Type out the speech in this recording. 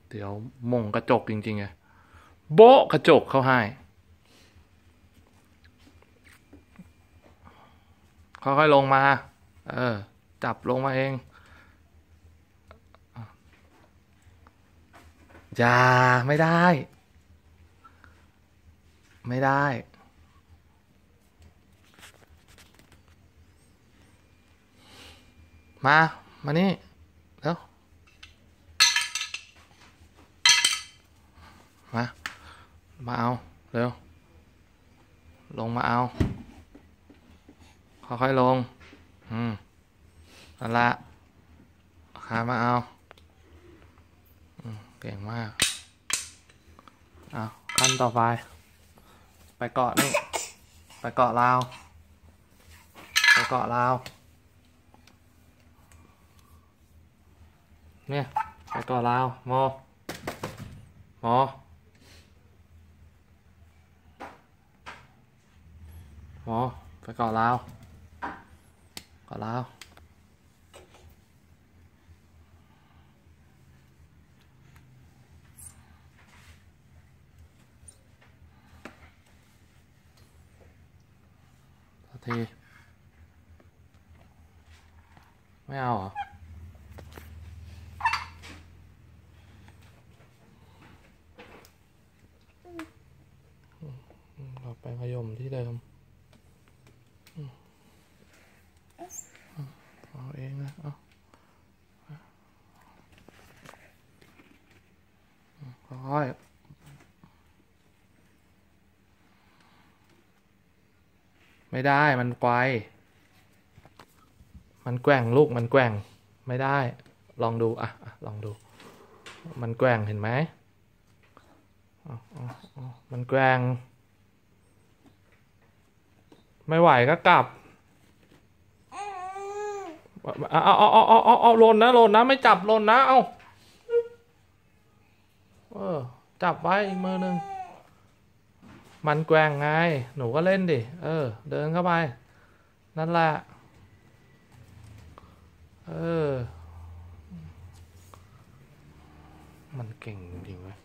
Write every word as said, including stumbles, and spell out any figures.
เดี๋ยวมงกระจกจริงๆไงโบ๊ะกระจกเขาให้ค่อยๆลงมาเออจับลงมาเองอย่าไม่ได้ไม่ได้มามานี่แล้วมามาเอาเร็วลงมาเอาค่อยๆลงอืมนั่นละขามาเอาเก่งมากเอาขั้นต่อไปไปเกาะนี่ไปเกาะราวไปเกาะราวเนี่ยไปเกาะราวโมโมโมไปเกาะราวเกาะราวทีไม่เอาเหรอเราไปขยมที่เดิมเอาเองนะเอาค่อยไม่ได้มันไกวมันแกว่งลูกมันแกว่งไม่ได้ลองดูอ่ะลองดูมันแกว่งเห็นไหมมันแกว่งไม่ไหวก็กลับเอาเอาเอาเอาเอาเอาลนนะลนนะไม่จับลนนะเอาเออจับไว้อีกมือหนึ่งมันแกว่งไงหนูก็เล่นดิเออเดินเข้าไปนั่นแหละเออมันเก่งจริงไหม